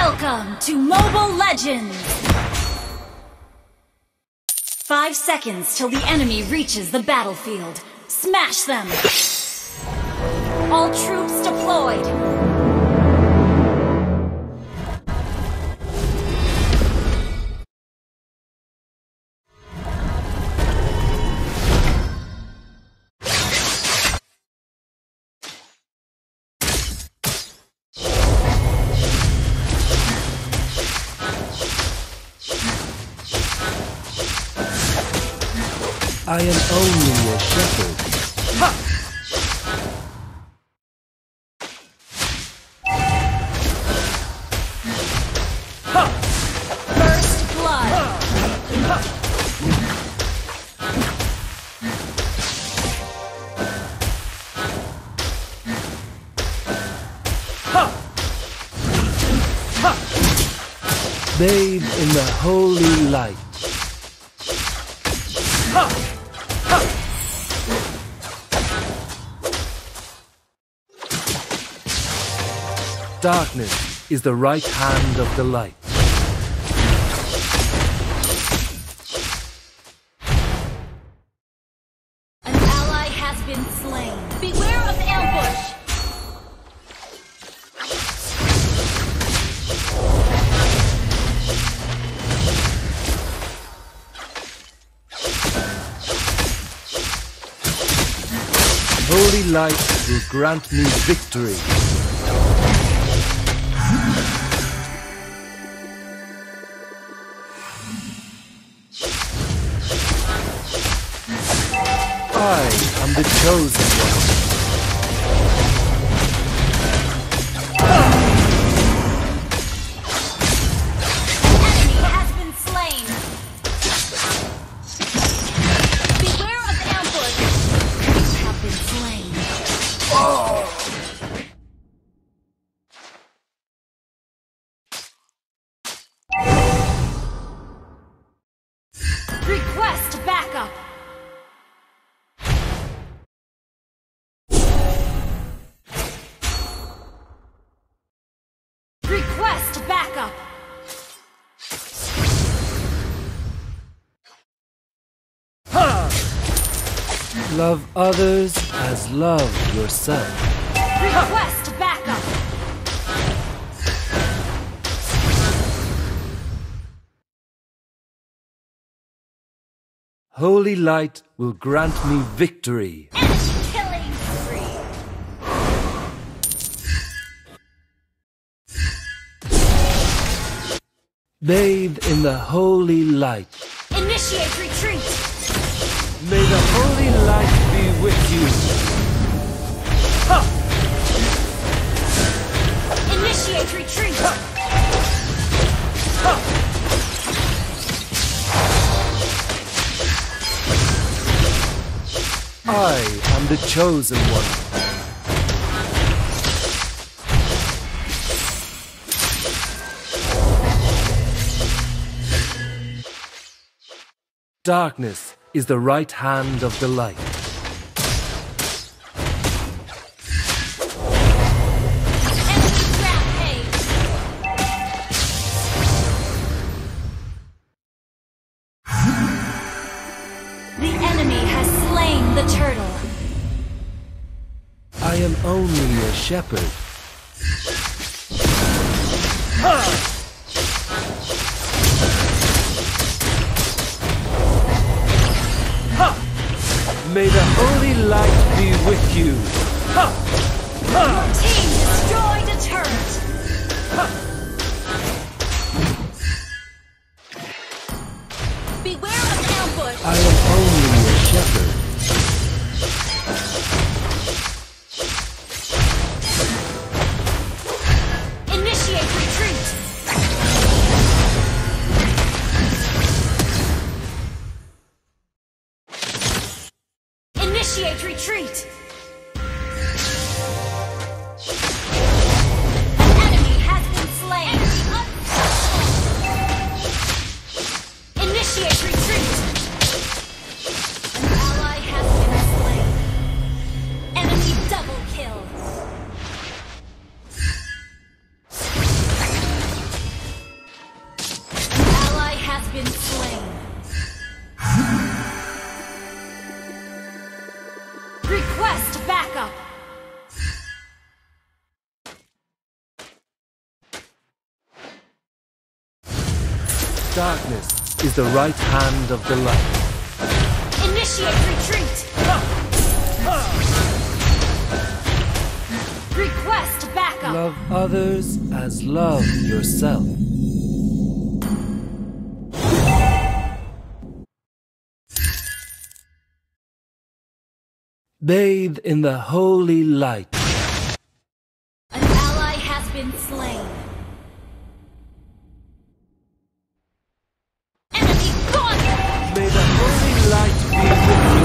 Welcome to Mobile Legends! 5 seconds till the enemy reaches the battlefield. Smash them! All troops deployed! I am only a shepherd. Ha! Ha! First blood. Ha! Ha! Ha! Bathe in the holy light. Ha! Darkness is the right hand of the light. An ally has been slain. Beware of ambush! Holy light will grant me victory. I am the chosen one. Enemy has been slain. Beware of ambush. You have been slain. Request backup. Request backup! Love others as love yourself. Request backup! Holy light will grant me victory. Enemy killing spree! Bathe in the holy light. Initiate retreat! May the holy light be with you. Ha! Initiate retreat! Ha! I am the chosen one. Darkness is the right hand of the light. Enemy rampage! The enemy has slain the turtle. I am only a shepherd. Ha! May the holy light be with you. Ha! Ha! Your team destroyed a turret. Ha! Beware of ambush. I am only a shepherd. Initiate retreat. Initiate retreat! An enemy has been slain! Initiate retreat! darkness is the right hand of the light. Initiate retreat! Request backup! Love others as love yourself. Bathe in the holy light. An ally has been slain. Enemy gone! May the holy light be with you.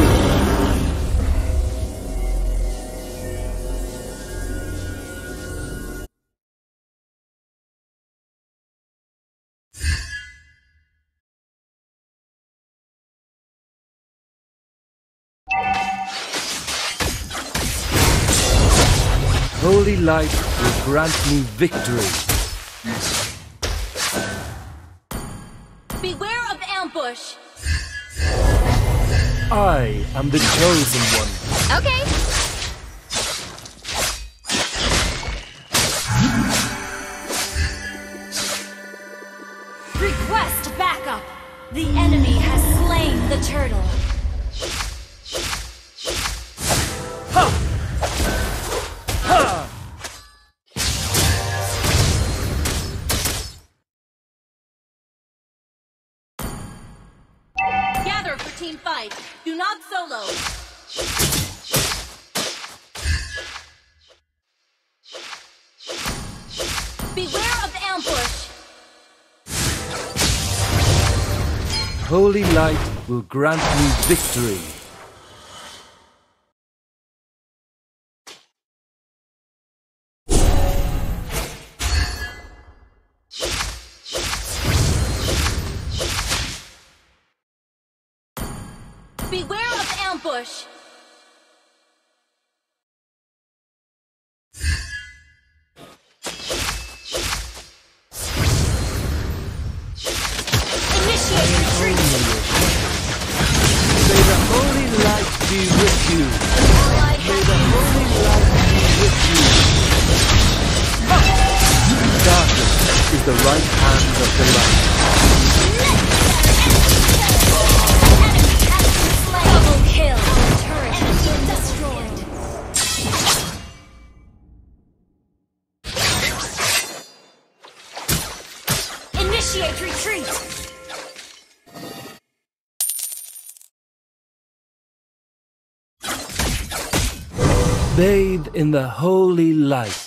Holy light will grant me victory. Beware of ambush! I am the chosen one. Okay. Request backup! The enemy has slain the turtle. Gather for team fight. Do not solo. Beware of ambush. Holy light will grant me victory. Beware of ambush. Initiate retreat. May the holy light be with you. Ally May has the holy light be with you. Darkness is the right hand of the light. double kill. Turret has been destroyed. Initiate retreat. Bathe in the holy light.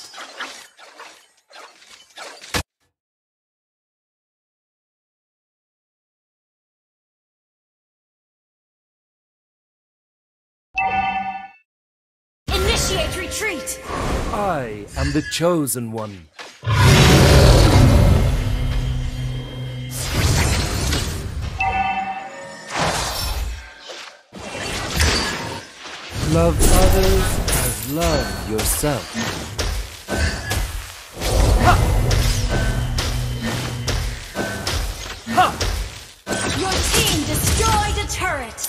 Initiate retreat. I am the chosen one. Love others as love yourself. Your team destroyed a turret.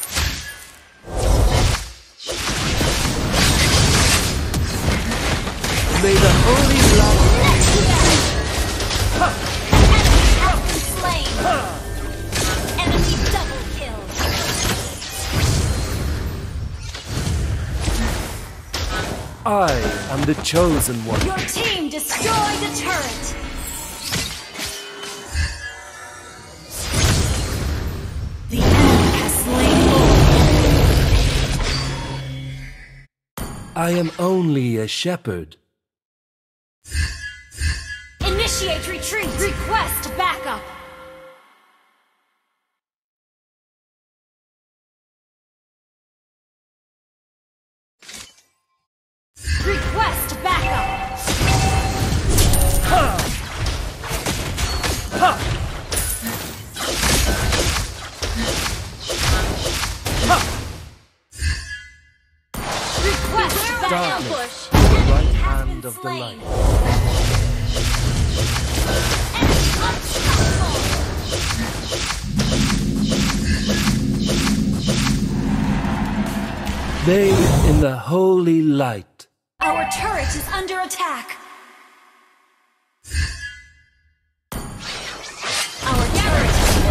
May the holy light Enemy has been slain. Enemy double kill. I am the chosen one. Your team destroyed a turret. The enemy has slain all. I am only a shepherd. Initiate retreat. Request backup. Request backup. Request backup. Darkness, Ambush. the right Enemy has hand been of the slain. light. Enemy unstoppable. Bathe in the holy light. Our turret is under attack. Our turret has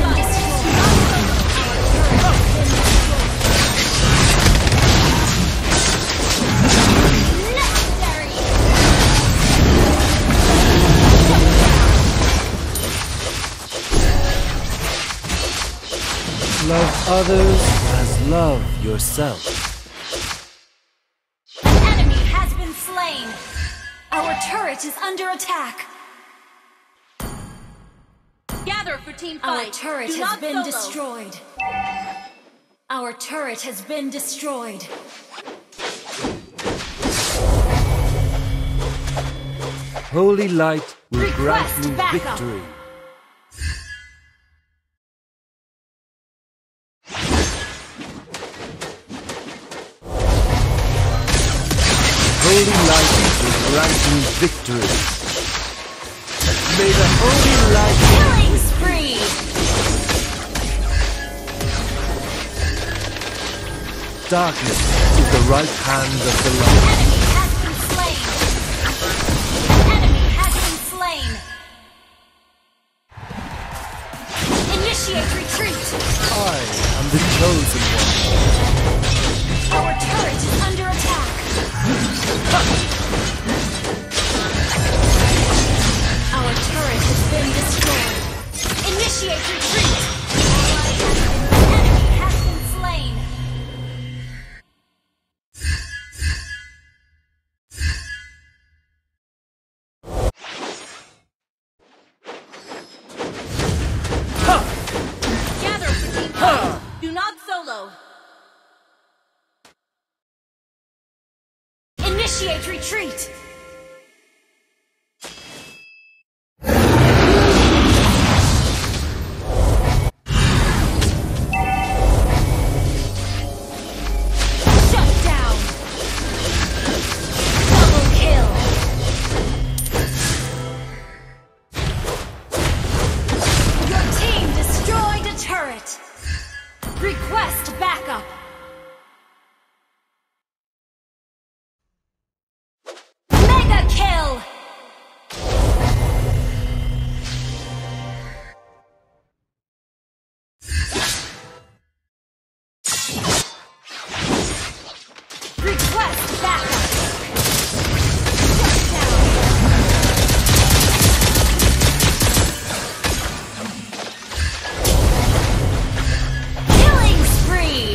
others as love yourself. An enemy has been slain. Our turret is under attack. Gather for team fight. Our turret has been destroyed. Our turret has been destroyed. Holy light will grant Request me backup. victory. Holy light will grant me victory. May the holy light... Killing spree! Darkness is the right hand of the light. Enemy has been slain. Enemy has been slain. Initiate retreat. I am the chosen one. Our turret is under attack. Our turret has been destroyed. Initiate retreat. Enemy has been slain. Gather for team fight. Do not solo. Initiate retreat. Shut down. Double kill. Your team destroyed a turret. Request backup. Mega kill. Request backup. Shut down. Killing spree.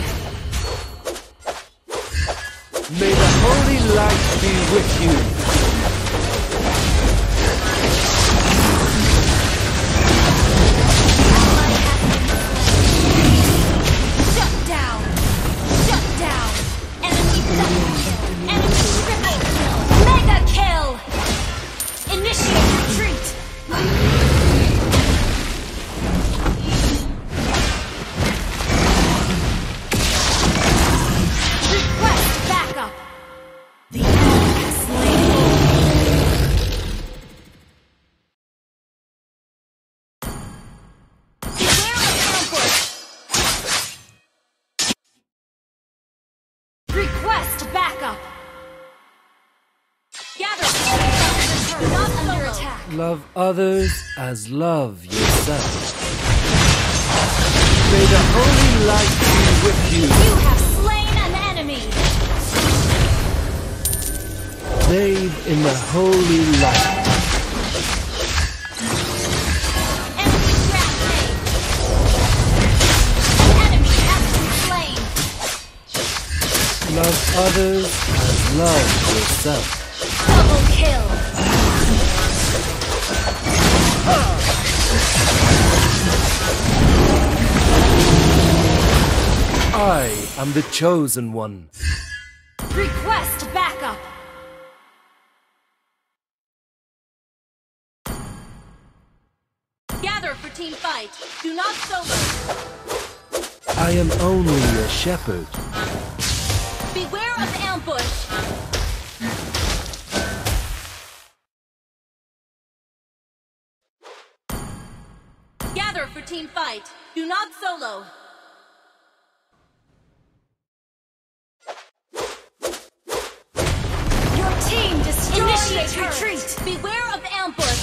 May the holy light be with you. Shut down. Shut down. Enemy double kill. Enemy triple kill. Mega kill. Initiate retreat. Request backup. The enemy has slain. Beware of ambush. Request backup. Gather for team fight. Do not Under solo. attack. Love others as love yourself. May the holy light be with you. You have slain an enemy. Bathe in the holy light. Enemy rampage. Enemy has been slain. Love others as love yourself. Double kill. I am the chosen one. Request backup. Gather for team fight. Do not solo. I am only a shepherd. Beware of ambush. Gather for team fight. Do not solo. Your team destroyed Initiate turret. retreat. Beware of ambush.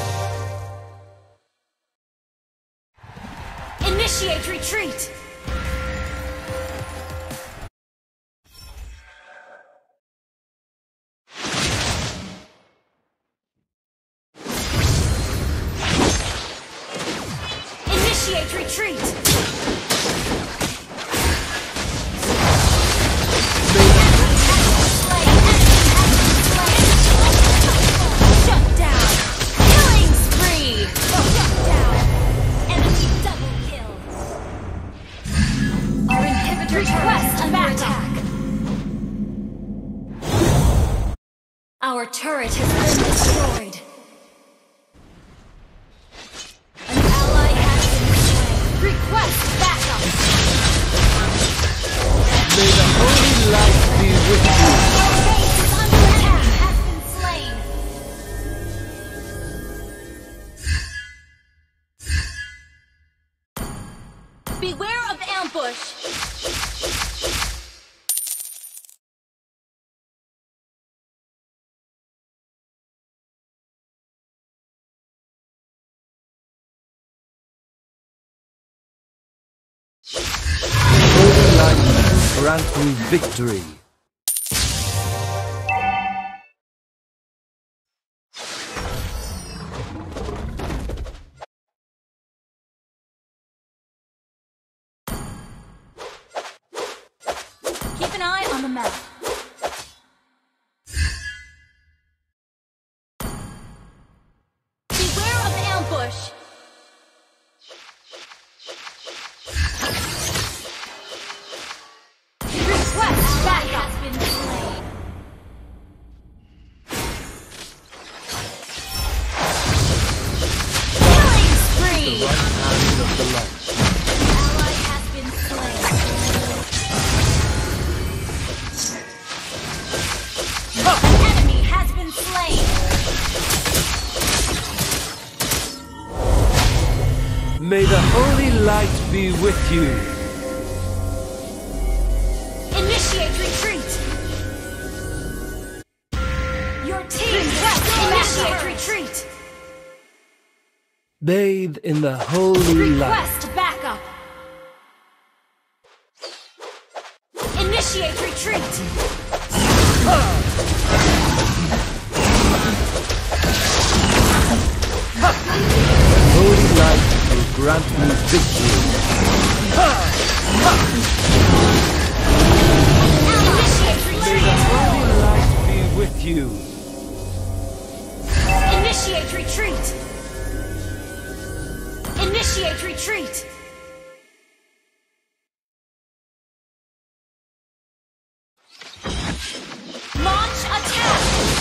Initiate retreat. Initiate retreat. turret has been destroyed. An ally has been slain. Request backup. May the holy light be with you. Our base is under attack. Has been slain. Beware of ambush. Holy light, grant me victory. Keep an eye on the map. Beware of ambush. Request backup. Has been slain. Killing spree. Right hand of the light. Ally has been slain. An enemy has been slain. May the holy light be with you. Initiate retreat. Your team request initiate retreat. Bathe in the holy light. Request backup. Initiate retreat. Holy light will grant me victory. Initiate May the retreat. holy light be with you. Initiate retreat. Initiate retreat. Launch attack.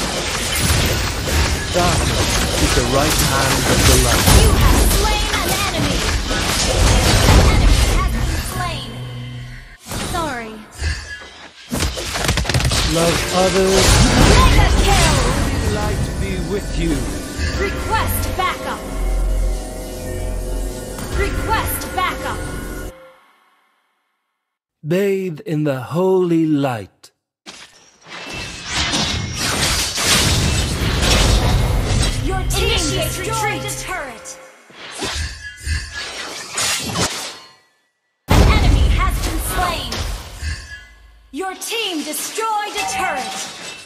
Darkness is the right hand of the light. You have slain an enemy. An enemy has been slain. Sorry. Love others. Mega kill. Holy light be with you. Request backup. Request backup. Bathe in the holy light. Your team destroyed a turret. An enemy has been slain. Your team destroyed a turret.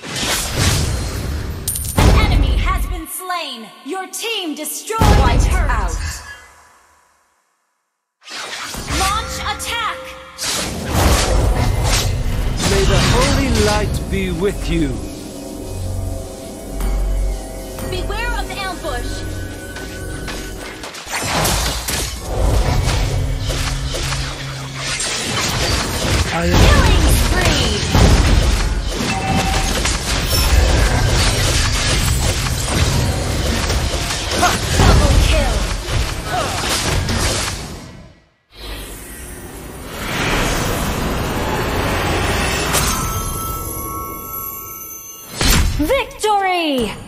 An enemy has been slain. Your team destroyed a turret. Launch attack. May the holy light be with you. Beware of ambush. I am Killing spree. Double kill. Victory!